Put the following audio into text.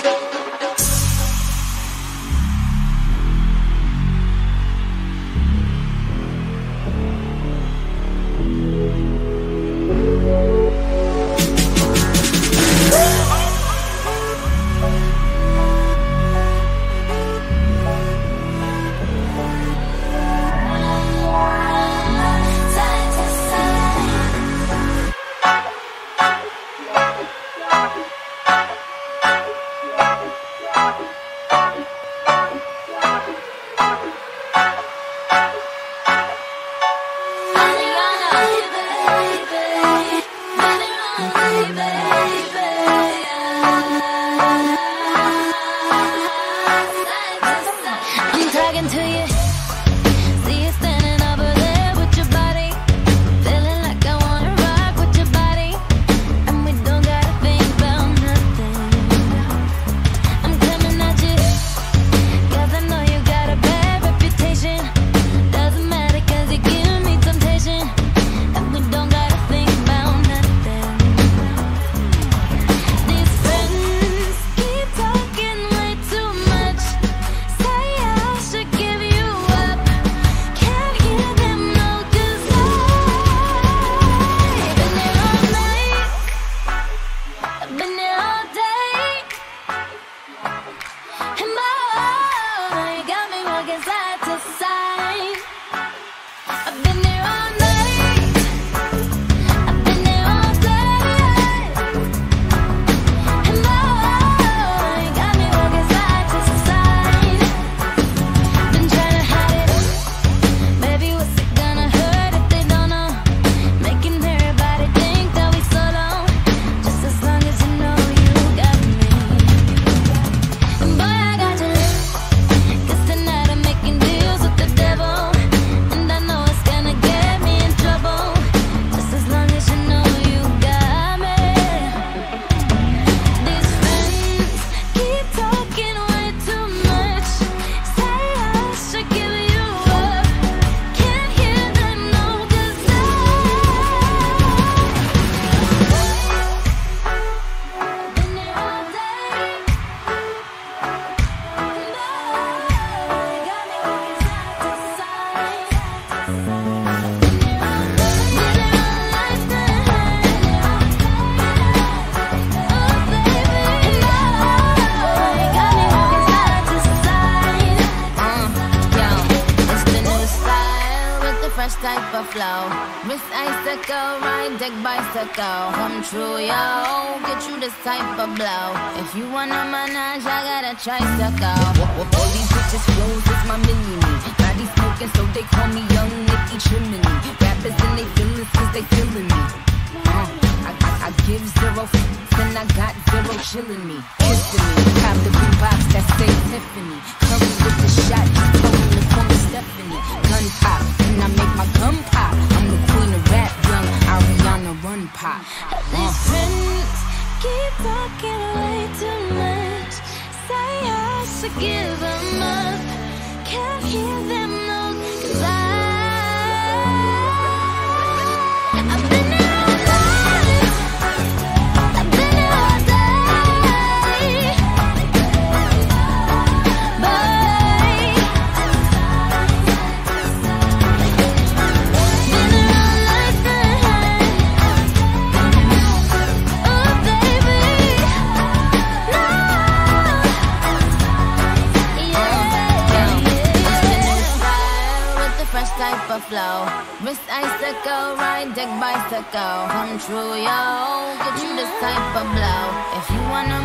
type of flow. Miss Icicle, ride deck bicycle. Come true, yo. Get you this type of blow. If you wanna manage, I got a tricycle. All these bitches flows, it's my mini-me. Body smoking, so they call me Young Nicky Chimney. Rappers and they feelin' cause they feelin' me. I give 0 f***s and I got 0 chillin' me. Kissing me, cop the blue box that say Tiffany. Curry with the shot, told me call me Stephanie. Gun pop, and I make my gun pop. I'm the queen of rap, young Ariana Run Pop. These friends keep talking way too much. Say I should give them up. Can't hear them no, cause I've been there all night. I've been there all day. Been there all lifetime. Oh baby, no. With the fresh type of flow. Miss Icicle, ride deck bicycle. Come true, yo. Get you this type of blow. If you wanna